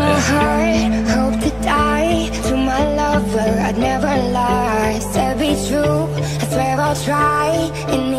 my heart, hope to die. To my lover, I'd never lie. Said be true, I swear I'll try.